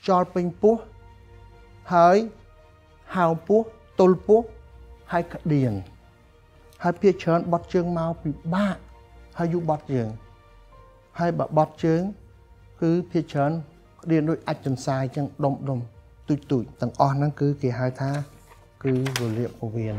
cho pin pú hơi hào pú tôl pú hai cả điền hai phía chớn bọt chương mau bị ba hai dụ bọt giường hai bà bọt chương cứ phía chớn điền đôi ách chân sai chân đông tụi tầng on nó cứ kì hai tha cứ vừa liệu của viên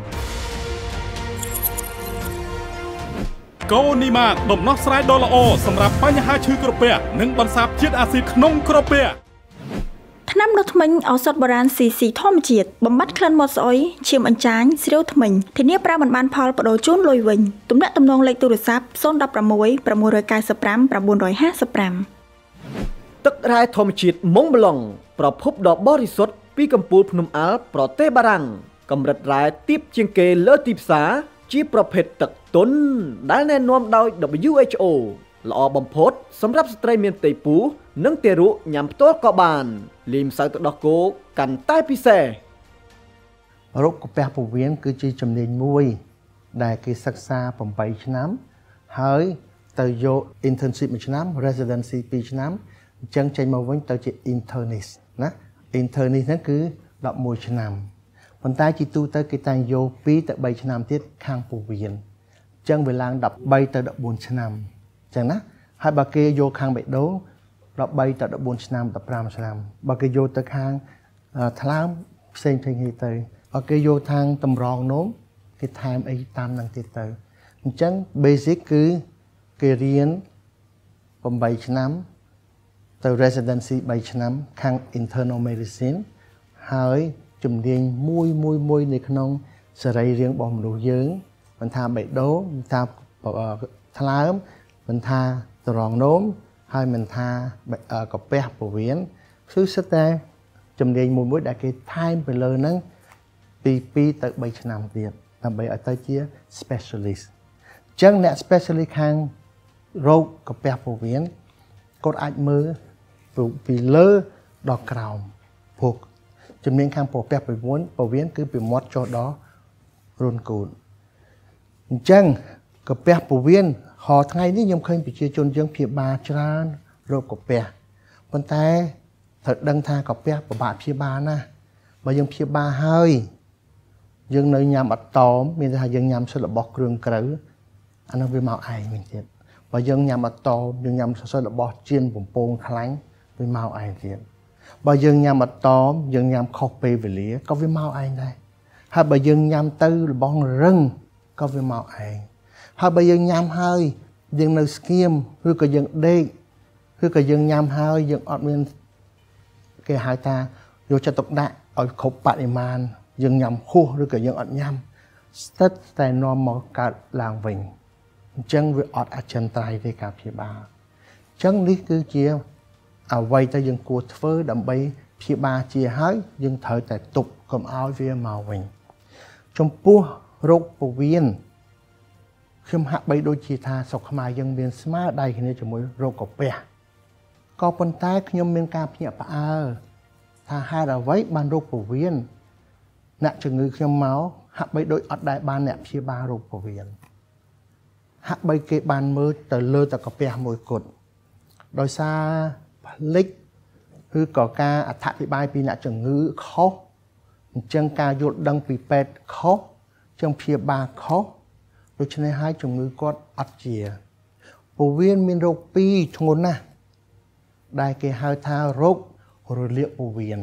câu ni mà đồng nóc sải đô la ô sầmรับปัญหาชื่อกระเปียนึ่งบรรซับเชื้ออาซิดขนมกระเปียน้ำนกทมิงเอาสดโบราณสีท่อมจีดบำบัดคลันหมดสอยเชี่ยมอันจางสิเรียวทมิงทีนี้ปลาบันบานพอลปโดจุนลอยวิญตุ้มเนตำนองเล็กตุรซับส้นดับประมวยประมวยรายการสปรัมประบุนรอย50 ปรัมตึกรายทอมจีดมงบลองประพบดอกบริสุทธิ์ปีกัมพูพนมอัลโปรเตบารังกำรัดรายติบเชียงเกเลติบสาจีประเภทตึกต้นได้แนะนำโดย WHO ละอบำพดสำหรับสตรีเมียนเตปูนังเตรุยำตัวกบานลิมใส่ตัวดอกโกกันใต้พิเศษโรคกระเพาะผู้เวียนคือจีจำเนียนมวยได้คือศึกษาผมไปชนะเฮ้ยเตยโยอินเทอร์นชิพชนะ residency ปีชนะจังใจมาวันเตยจีอินเทอร์นิสนะอินเทอร์นิสนั่นคือดอกมวยชนะคนใต้จีตูเตยกีตาโยปีแต่ใบชนะที่ข้างผู้เวียนจังเวลาดับใบเตยดอกบุญชนะจังนะให้บาเกโยข้างใบโดเราใบตัดดอกบุญชนะตัดปรามชนะบาเกโยตะข้างทลามเซนเพลงฮีเตยบาเกโยทางตำรองโน้มคือไทม์ไอตามนังติเตยจังเบสิกคือเกเรียนผมใบชนะตัว residency ใบชนะข้าง internal medicine หายจุ่มเรียงมุยในขนมสไลเรียงบอมดูเยื้องมันทาใบโดมันทาทลามมันทาตรองโน้มให้มันทากระเปียบผู้เวียนซื้อสเตย์จำเรียงมุยได้กี่ไทม์ไปเลยนั้นปีตัดใบชนะเดียดทำใบอัตเจีย specialist จังเนี่ย specialist ข้างโรคกระเปียบผู้เวียนกดอัดมือปีเลอดอกกราวพวกจำเรียงข้างผู้เปียบผู้เวียนคือปีมดโจดอรุนกูลจังกระเปียบผู้เวียนหอไงนี่ยังเคยไปเจอจนยังเพียบาจรานโรคกระเปียคนแต่ถ้าดังทางกระเปียบาเพียบานะมายังเพียบาเฮ้ยยังในยามอัดตอมมีแต่ยังยามสลับบอกเรื่องกระอันนั้นเป็นเมาไอเหมือนกันว่ายังยามอัดตอมยังยามสลับบอกเจียนผมโป่งคลังเป็นเมาไอเหมือนกันว่ายังยามอัดตอมยังยามคอเปย์ไปเหลียก็เป็นเมาไอได้ถ้าว่ายังยามตื้อบ้องรึงก็เป็นเมาไอถ้าว่ายังยามเฮ้ยยังในสกีมหรือก็ยังเด็กหรือก็ยังยามเฮ้ยยังอดเมียนเกหายตาโยจะตกได้เอาขบปฏิมานยังยำคู่หรือก็ยังอดยำสเตตแต่นอมอการลางวิ่งจังวิอดอาจารย์ไตรในการพิบาจังนี้คือเจียวเอาไว้แต่ยังกลัวเฟ้อดำใบพิบาเจียหายยังเถยแต่ตุกกับเอาเวียมาวิ่งชมพูโรคปวีนขึ้นหักใบโดยจีธาสกมายังเบียนสมาร์ได้ขณะจมูกโรคกบเปียก็ปนใต้ขยมเมียนการเพียบถ้าหาเอาไว้บานโรคปวีนนักจึงงือขยมเมาหักใบโดยอัดได้บานเนี่ยพีบาโรคปวีนหักใบเกบานมือแต่เลือแต่กบเปียมวยกดโดยซาเล็กคือก่อการอัฐพิบายปีนักจึงงือเขาจังการหยุดดังปีเป็ดเขาจังพีบาเขาโดยเฉพาะให้จมูกกดอัดเจียผู้เวียนมีโรคปีชงนนะได้เกี่ยวกับทางโรคเรียกผู้เวียน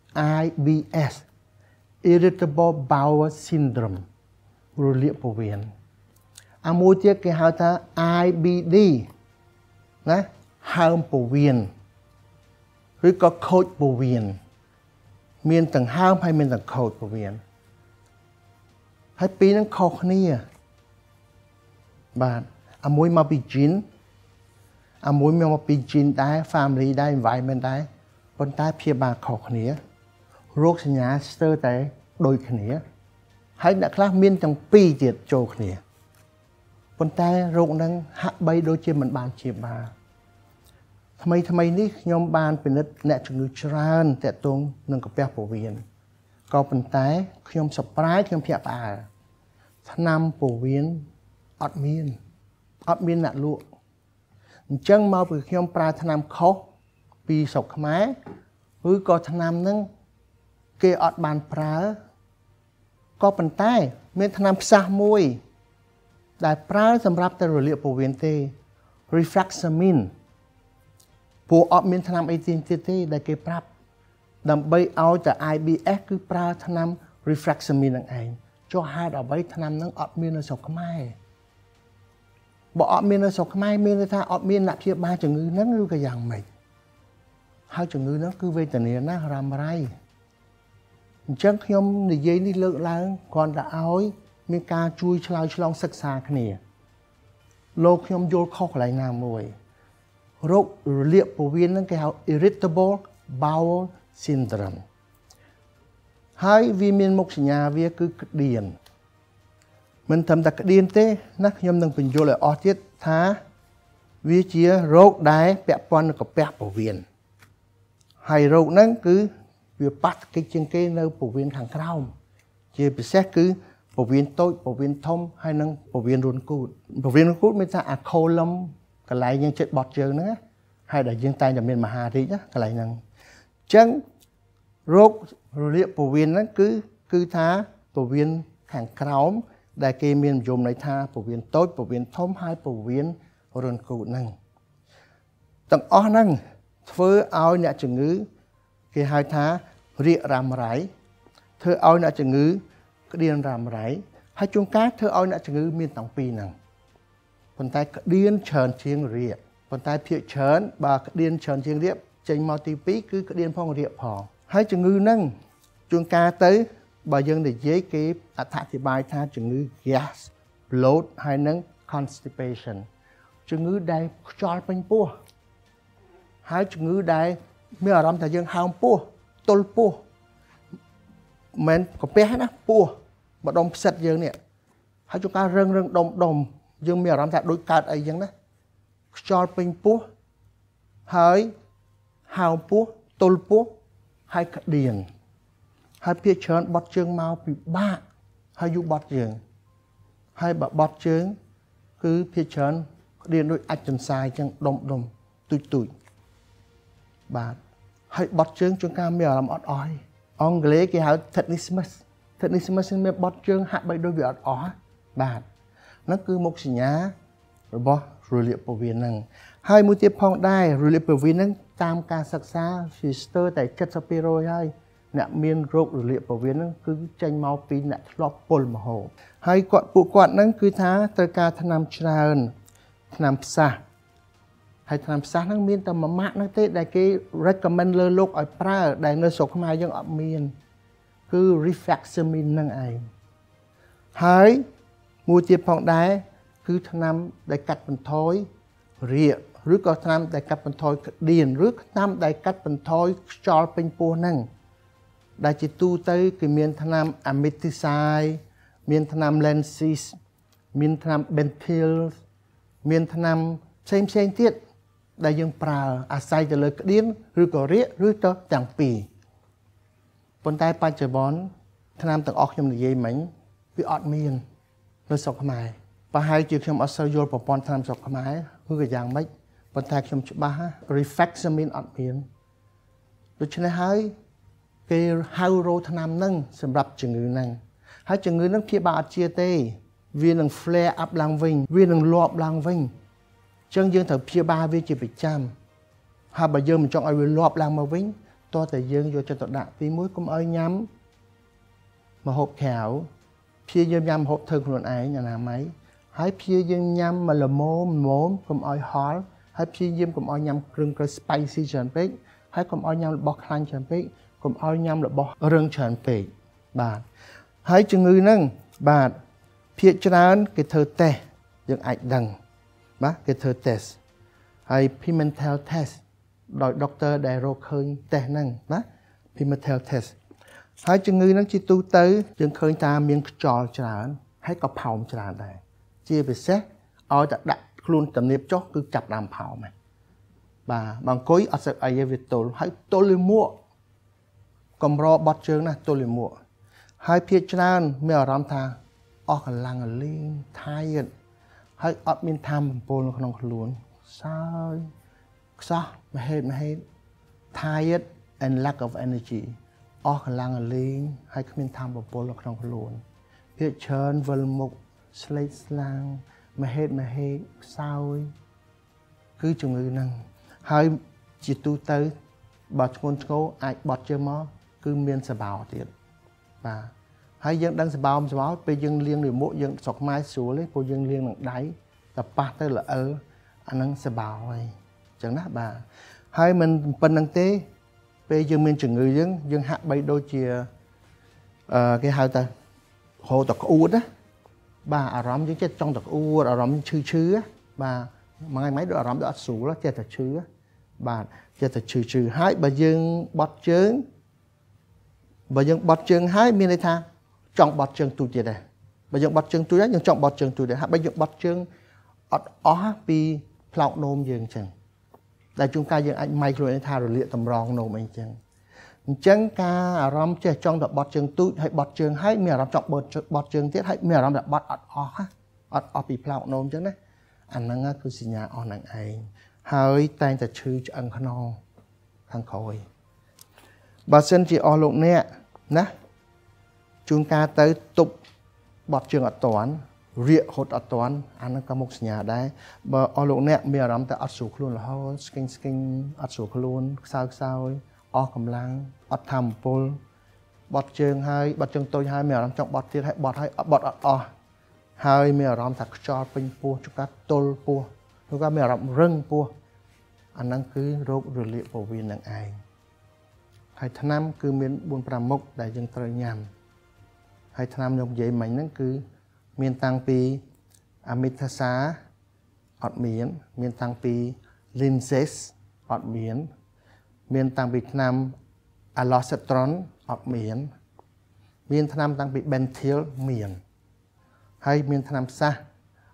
IBS Irritable Bowel Syndrome เรียกผู้เวียนอามูเจียเกี่ยวกับทาง IBD นะห้ามผู้เวียนหรือก็โคดผู้เวียนมีนต่างห้ามให้มีนต่างโคดผู้เวียนให้ปีนั้นโคดนี่บาทอามวยมาปีจีนอามวยมาปีจีนได้ฟาร์มลีได้ไวมันได้คนใต้เพียบาขอขเนียโรคสัญญาสเตอร์แต่โดยขเนียให้นักล่ามีนจังปีเจียดโจขเนียคนใต้โรคนั้นหักใบโดยเชื่อมันบานเชียบาทำไมนี่ยมบานเป็นเนื้อจุดชราญแต่ตรงนึงกับแป๊บปูเวียนก็คนใต้ยมสปรายยมเพียบาถ้านำปูเวียนอดมีนหนักลุจังมาไปขยมปลาทนามเขาปีศกไม้ឬក៏ថ្នាំហ្នឹងគេអត់បានប្រើក៏ប៉ុន្តែមានថ្នាំផ្សះមួយដែលប្រើសម្រាប់តែរលាកពោះវៀនទេ Rifaximin ពួកអត់មានថ្នាំអីទៀតទេដែលគេប្រាប់ដើម្បីឲ្យតែ IBS គឺប្រើថ្នាំ Rifaximin ហ្នឹងឯងចុះហេតុអ្វីថ្នាំហ្នឹងអត់មាននៅស្រុកខ្មែរបើអត់មាននៅស្រុកខ្មែរមានន័យថាអត់មានអ្នកព្យាបាលជំងឺហ្នឹងឬក៏យ៉ាងម៉េចហើយជំងឺហ្នឹងគឺវេទនាណាស់រ៉ាំរ៉ៃអញ្ចឹងខ្ញុំនិយាយនេះលើកឡើងគ្រាន់តែឲ្យមានការជួយឆ្លើយឆ្លងសិក្សាគ្នាលោកខ្ញុំយល់ខុសកន្លែងណាមួយរោគរលាកពោះវៀនហ្នឹងគេហៅ irritable bowel syndrome ហើយវាមានមុខសញ្ញាវាគឺក្តៀនមិនត្រឹមតែក្តៀនទេណាខ្ញុំនឹងបញ្យល់ឲ្យអស់ទៀតថាវាជារោគដែលពាក់ព័ន្ធនឹងកាពះពោះវៀនហើយរោគហ្នឹងគឺវាប៉ះទង្គិចជាងគេនៅពោះវៀនខាងក្រោមជាពិសេសគឺពោះវៀនតូចពោះវៀនធំហើយនិងពោះវៀនរួនគូតពោះវៀនរួនគូតមានថាអាខូឡុំកន្លែងយើងចិត្តបត់ជើងហ្នឹងហើយដែលយើងតែងតែមានមហារីកណាកន្លែងហ្នឹងអញ្ចឹងរោគរលាកពោះវៀនហ្នឹងគឺថាពោះវៀនខាងក្រោមដែលគេមាននិយមន័យថាពោះវៀនតូចពោះវៀនធំហើយពោះវៀនរួនគូតហ្នឹងទាំងអស់ហ្នឹងធ្វើឲ្យអ្នកជំងឺគេហៅថារាគរ៉ាំរ៉ៃធ្វើឲ្យអ្នកជំងឺក្តៀនរ៉ាំរ៉ៃហើយជួនកាលធ្វើឲ្យអ្នកជំងឺមានទាំងពីរហ្នឹងប៉ុន្តែក្តៀនច្រើនជាងរាគប៉ុន្តែភាគច្រើនបើក្តៀនច្រើនជាងរាគចេញមកទី2គឺក្តៀនផងរាគផងហើយជំងឺហ្នឹងជួនកាលទៅបើយើងនិយាយគេអធិប្បាយថាជំងឺ gas bloat ហើយនិង constipation ជំងឺដែលខ្យល់ពេញពោះហើយជំងឺដែលមានអារម្មណ៍ថាយើងហើមពោះទល់ពោះមិនកាពះណាពោះម្ដុំផ្សិតយើងនេះហើយជួនកាលរឹងដុំយើងមានអារម្មណ៍ថាដូចកើតអីចឹងណាខ្យល់ពេញពោះហើយហើមពោះទល់ពោះហើយក្តៀនហើយភាគច្រើនបត់ជើងមកពិបាកហើយយូរបត់ជើងហើយបើបត់ជើងគឺភាគច្រើនក្តៀនដូចអាចចន្សាយចឹងដុំទូចបាទហើយបត់ជើងជួនកាលមានអារម្មណ៍អត់អស់អង់គ្លេសគេហៅ tetanus មានបត់ជើងហាក់បីដូចវាអត់អស់បាទហ្នឹងគឺមុខសញ្ញារបស់រលាកពោះវៀនហ្នឹងហើយមួយទៀតផងដែររលាកពោះវៀនហ្នឹងតាមការសិក្សាវាស្ទើរតែ 70% ហើយអ្នកមានរោគរលាកពោះវៀនហ្នឹងគឺចេញមកពីអ្នកធ្លាប់ពុលមហូបហើយពួកគាត់ហ្នឹងគឺថាត្រូវការថ្នាំច្រើនថ្នាំផ្សះហើយថ្នាំផ្សះហ្នឹងមានតែមួយម៉ាក់ហ្នឹងទេដែលគេ recommend លើលោកឲ្យប្រើដែលនៅស្រុកខ្មែរយើងអត់មានគឺ Rifaximin ហ្នឹងឯងហើយមួយទៀតផងដែរគឺថ្នាំដែលកាត់បន្ថយរាគឬក៏ថ្នាំដែលកាត់បន្ថយក្តៀនឬថ្នាំដែលកាត់បន្ថយខ្យល់ពេញពោះហ្នឹងដែលជាទូទៅគឺមានថ្នាំ Amiticide មានថ្នាំ Lensis មានថ្នាំ Bentyl មានថ្នាំផ្សេងទៀតដែលយើងប្រើអាស្រ័យទៅលើក្តៀនឬក៏រាគឬក៏ទាំងពីរប៉ុន្តែបច្ចុប្បន្នថ្នាំទាំងអស់ខ្ញុំនិយាយមិញវាអត់មាននៅស្រុកខ្មែរប្រហែលជាខ្ញុំអត់សូវយល់ប្រព័ន្ធថ្នាំស្រុកខ្មែរឬក៏យ៉ាងម៉េចប៉ុន្តែខ្ញុំច្បាស់ Rifaximin អត់មានដូច្នេះហើយគេហៅរោថ្នាំហ្នឹងសម្រាប់ជំងឺហ្នឹងហើយជំងឺហ្នឹងព្យាបាលអត់ជាទេវានឹង flare up ឡើងវិញវានឹងលាប់ឡើងវិញអញ្ចឹងយើងត្រូវព្យាបាលវាជាប្រចាំហើយបើយើងមិនចង់ឲ្យវាលាប់ឡើងមកវិញតោះតែយើងយកចិត្តទុកដាក់ទី1កុំឲ្យញ៉ាំម្ហូបក្រៅព្យាយាមញ៉ាំម្ហូបធ្វើខ្លួនឯងអនាម័យហើយព្យាយាមញ៉ាំមកល្មមកុំឲ្យហល់ហើយព្យាយាមកុំឲ្យញ៉ាំគ្រឿងក្រៅ spicy ច្រើនពេកហើយកុំឲ្យញ៉ាំរបស់ខ្លាញ់ច្រើនពេកកុំឲ្យញ៉ាំរបស់រឹងច្រើនពេកបាទហើយជំងឺហ្នឹងបាទភាគច្រើនគេធ្វើតេស្តយើងអាចដឹងបាទគេធ្វើតេស្តហើយ Pimentel test ដោយដុកទ័រដែលរកឃើញតេស្តហ្នឹងណា Pimentel test ហើយជំងឺហ្នឹងជាទូទៅយើងឃើញថាមានខ្យល់ច្រើនហើយក៏ផោមច្រើនដែរជាពិសេសឲ្យតែដាក់ខ្លួនទំនាបចុះគឺចាប់ដើមផោមហ្នឹងបាទបើអង្គុយអត់សូវអីទេវាទល់ហើយទល់លិមួកកំរបត់ជើងណាទល់លិមួកហើយភាគច្រើនមានអារម្មណ៍ថាអស់កម្លាំងលីងtiredហើយអត់មានធម៌បំពល់នៅក្នុងខ្លួនសើចខ្សោះមហេតុtired and lack of energy អស់កម្លាំងលេងហើយគ្មានធម៌ពលក្នុងខ្លួនភាគច្រើនវិលមុខស្លេកស្លាំងមហេតុខ្សោយគឺជំងឺហ្នឹងហើយជាទូទៅបើធ្ងន់ធ្ងរអាចបត់ជើងមកគឺមានសបោទៀតបាទហើយយើងដឹងសបោពេលយើងលាងលើមុខយើងស្រុកខ្មែរស្រួលទេព្រោះយើងលាងនឹងដៃតែប៉ះទៅល្អិលអាហ្នឹងសបោហើយអញ្ចឹងណាបាទហើយមិនប៉ុណ្្នឹងទេពេលយើងមានជំងឺយើងហាក់បីដូចជាគេហៅថាហូរតក្អួតណាបាទអារម្មណ៍យើងចេះចង់តក្អួតអារម្មណ៍ឈឺបាទមួយថ្ងៃដូចអារម្មណ៍ដូចអត់ស្រួលចេះតែឈឺបាទចេះតែឈឺហើយបើយើងបត់ជើងហើយមានន័យថាចង់បត់ជើងទូចទៀតដែរបើយើងបត់ជើងទូចហើយយើងចង់បត់ជើងទូចដែរហើយបើយើងបត់ជើងអត់អស់ពីផ្លោកនោមយើងអញ្ចឹងដែលជួនកាលយើងអាចម៉ៃខ្លួនឯងថារលាកតម្រងនោមអីអញ្ចឹងការអារម្មណ៍ចេះចង់តែបត់ជើងទូចហើយបត់ជើងហើយមានអារម្មណ៍ចង់បត់ជើងទៀតហើយមានអារម្មណ៍ថាបត់អត់អស់ពីផ្លោកនោមអញ្ចឹងណាអាហ្នឹងគឺសញ្ញាអស់នឹងឯងហើយតែងតែឈឺឆ្អឹងខ្នងខាងក្រោយបើសិនជាអស់លោកអ្នកណាជួនកាលទៅទប់បត់ជើងអត់តាន់រាកហត់អត់តាន់អាហ្នឹងក៏មុខសញ្ញាដែរបើអស់លោកអ្នកមានអារម្មណ៍តែអត់ស្រួលខ្លួនរហូតស្គិញអត់ស្រួលខ្លួនខ្សោយអស់កម្លាំងអត់ធម្មពលបត់ជើងហើយបត់ជើងតូចហើយមានអារម្មណ៍ចង់បត់ទៀតហើយបត់អត់អស់ហើយមានអារម្មណ៍ថាខ្យល់ពេញពោះជួនកាលទល់ពោះជួនកាលមានអារម្មណ៍រឹងពោះអាហ្នឹងគឺរោគរលាកពោះវៀននឹងឯងហើយថ្នាំគឺមាន 4-5 មុខដែលយើងត្រូវញ៉ាំហើយថ្នាំខ្ញុំនិយាយមិញហ្នឹងគឺមានតាំងពីអាមីថាសាអត់មានតាំងពី Linzess អត់មានតាំងពីថ្នាំ Allosetron អត់មានថ្នាំតាំងពី Bentyl ហើយមានថ្នាំផ្សះ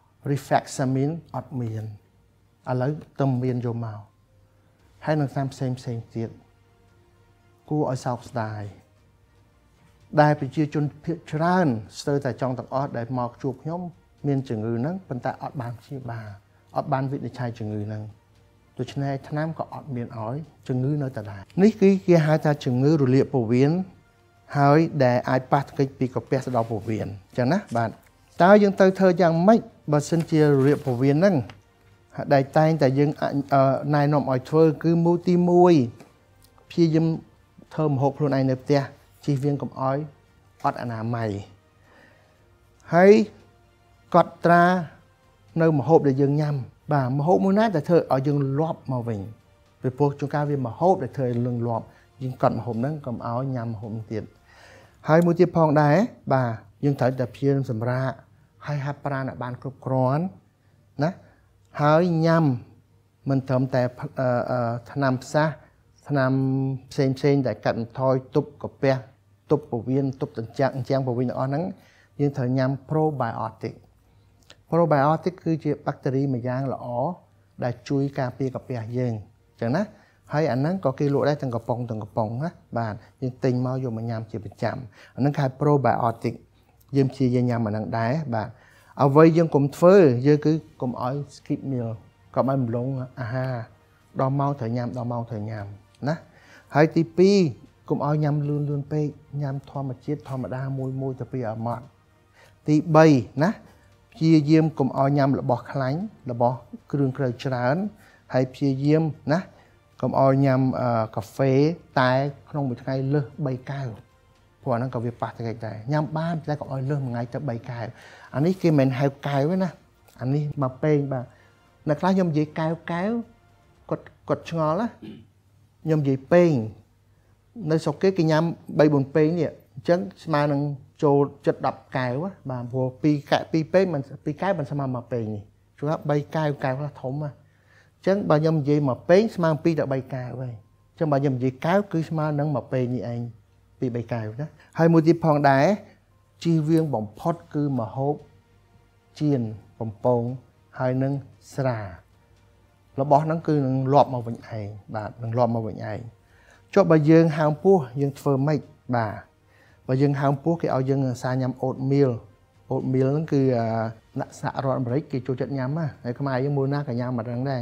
Rifaximin អត់មានឥឡូវទៅមានយកមកហើយនឹងថ្នាំផ្សេងទៀតគួរឲ្យសោកស្ដាយដែលប្រជាជនភាគច្រើនស្ទើរតែចង់ទាំងអស់ដែលមកជួបខ្ញុំមានជំងឺហ្នឹងប៉ុន្តែអត់បានព្យាបាលអត់បានវិនិច្ឆ័យជំងឺហ្នឹងដូច្នេះថ្នាំក៏អត់មានឲ្យជំងឺនៅតែដែរនេះគឺគេហៅថាជំងឺរលាកពោះវៀនហើយដែលអាចប៉ះទង្គិចពីកាពះទៅដល់ពោះវៀនអញ្ចឹងណាបាទតើយើងត្រូវធ្វើយ៉ាងម៉េចបើសិនជារលាកពោះវៀនហ្នឹងដែលតែងតែយើងណែនាំឲ្យធ្វើគឺមូលទី1ព្យាយាមធ្វើម្ហូបខ្លួនឯងនៅផ្ទះជៀសវាងកុំអោយអត់អនាម័យហើយកត់ត្រានៅម្ហូបដែលយើងញ៉ាំបាទម្ហូបមួយណាដែលធ្វើឲ្យយើងលាប់មកវិញពីព្រោះជួនកាលវាម្ហូបដែលធ្វើឲ្យលឹងលាប់យើងកត់ម្ហូបហ្នឹងកុំឲ្យញ៉ាំម្ហូបទៀតហើយមួយទៀតផងដែរបាទយើងត្រូវតែព្យាយាមសម្រាកហើយហាត់ប្រាណឲ្យបានគ្រប់គ្រាន់ណាហើយញ៉ាំមិនត្រឹមតែថ្នាំផ្សះថ្នាំផ្សេងដែលកាត់បន្ថយទប់កាពះទប់ពោះវៀនទប់អញ្ចឹងពោះវៀនទាំងអស់ហ្នឹងយើងត្រូវញ៉ាំ probiotic គឺជាបាក់តេរីមួយយ៉ាងល្អដែលជួយការពារកាពះយើងអញ្ចឹងណាហើយអាហ្នឹងក៏គេលក់ដែរទាំងកំប៉ុងណាបាទយើងទិញមកយកមកញ៉ាំជាប្រចាំអាហ្នឹងគេហៅ probiotic យើងព្យាយាមញ៉ាំអាហ្នឹងដែរបាទអ្វីយើងកុំធ្វើយើងគឺកុំឲ្យ skip meal កុំឲ្យរំលងអាហារដល់ម៉ោងត្រូវញ៉ាំណាហើយទី2កុំឲ្យញ៉ាំលឿនពេកញ៉ាំធម្មជាតិធម្មតាមួយទៅពីឲ្យម៉ត់ទី3ណាព្យាយាមកុំឲ្យញ៉ាំរបស់ខ្លាញ់របស់គ្រឿងក្រៅច្រើនហើយព្យាយាមណាកុំឲ្យញ៉ាំកាហ្វេតែក្នុងមួយថ្ងៃលើស3កែវព្រោះអាហ្នឹងក៏វាប៉ះទៅដែរញ៉ាំបានតែកុំឲ្យលើសមួយថ្ងៃទៅ3កែវអានេះគេមិនហៅកែវទេណាអានេះមកពេងបាទនៅខ្លះខ្ញុំនិយាយកែវគាត់ឆ្ងល់ណាខ្ញុំនិយាយពេងនៅស្រុកគេញ៉ាំ 3-4 ពេងនេះអញ្ចឹងស្មើនឹងចូលចិត្ត10កែវបាទព្រោះ2ពេងមិន2កែវមិនស្មើមកពេងនេះជួន3កែវខ្លះធំណាអញ្ចឹងបើខ្ញុំនិយាយមកពេងស្មើ2ទៅ3កែវហើយអញ្ចឹងបើខ្ញុំនិយាយកែវគឺស្មើនឹងមកពេងនេះឯង2-3កែវណាហើយមួយទៀតផងដែរជៀសវាងបំផុតគឺម្ហូបចៀនបំពងហើយនឹងស្រារបស់ហ្នឹងគឺនឹងលាប់មកវិញឯងបាទនឹងលាប់មកវិញឯងចុះបើយើងហើមពោះយើងធ្វើម៉េចបាទបើយើងហើមពោះគេឲ្យយើងសាញ៉ាំ oatmeal ហ្នឹងគឺសហរដ្ឋអាមេរិកគេចូលចិត្តញ៉ាំណាហើយខ្មែរយើងមួយណាក៏ញ៉ាំមកហ្នឹងដែរ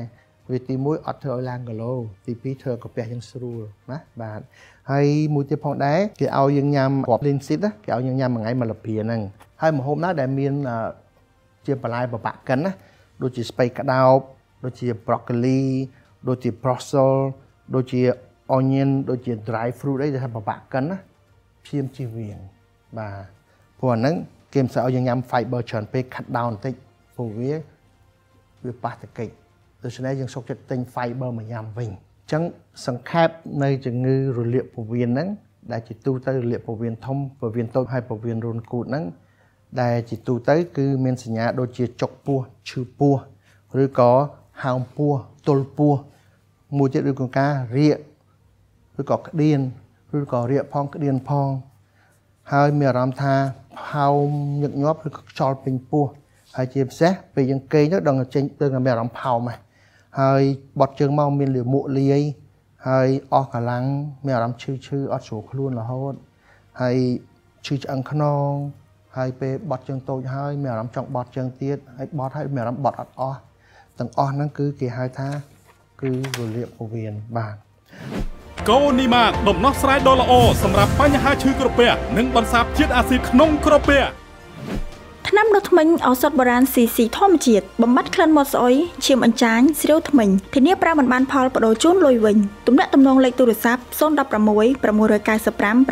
vì tí mũi ọt thơ lang gà lô tí pi thơ có bè dân sưu má bạn hay mũi tiếp phong đáy cái ao dân nhằm bọp lên xít á cái ao dân nhằm mà ngay mà lập hiền nè hay một hôm đó đại miên chia bà lai bà bạc cân á đôi chỉ spay cả đào đôi chỉ broccoli đôi chỉ brussels đôi chỉ onion đôi chỉ dry fruit đấy là bà bạc cân á chiêm chi viền bà phù nắng kem sẽ ao dân nhằm fiber tròn pe cut down tích phù vía với ba cái cây từ sau này dân sốc chất tinh fiber mà nhằm vinh chẳng sẵn khép nơi chừng ngư rồi liệu phổ viên nắng đại chỉ tu tới liệu phổ viên thông phổ viên tốt hay phổ viên rôn cụt nắng đại chỉ tu tới cứ men sinh nhã đôi chia chọc pua chư pua rồi có hào pua tol pua mua chết được con cá rịa rồi có cái điên rồi có rịa phong cái điên phong hai mẹ làm tha hào nhật nhóp rồi cho bình pua hai chia sẻ về những cây nhất đằng trên từ là mẹ làm phào mà hai bọt trường mau miền liều mộ ly hai o cả lăng mẹ làm chư ở chỗ luôn là hôn hai chư ăn khăn hai pe bọt trường tôi hai mẹ làm trọng bọt trường tiết hai bọt hai mẹ làm bọt o tầng o nó cứ kỳ hai tha cứ rồi liệu của viên bàn Cô Nima ដំណោះស្រាយដ៏ល្អសម្រាប់បញ្ហាឈឺក្រពះនិងបន្សាបជាតិអាស៊ីតក្នុងក្រពះ ថ្នាំដុសធ្មេញឱសថបុរាណ CC ធម្មជាតិបំបត្តិក្លិនមាត់ស្អុយឈាមអញ្ចាញស្រាវធ្មេញធានាប្រើមិនបានផលបដូរជូនលុយវិញទំនាក់ទំនងលេខទូរស័ព្ទ 016 695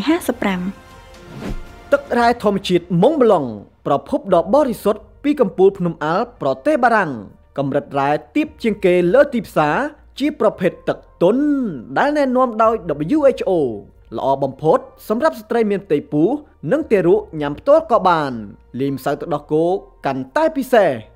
955 ទឹករ៉ែធម្មជាតិម៉ុងប្លង់ប្រភពដ៏បរិសុទ្ធពីកំពូលភ្នំអាល់ប្រទេសបារាំងកម្រិតរ៉ែទាបជាងគេលើទីផ្សារជាប្រភេទទឹកទុនដែលណែនាំដោយ WHO ល្អបំផុតសម្រាប់ស្ត្រីមានផ្ទៃពោះនិងទារកញ៉ាំផ្ទាល់ក៏បានលាយម្សៅទឹកដោះគោកាន់តែពិសេស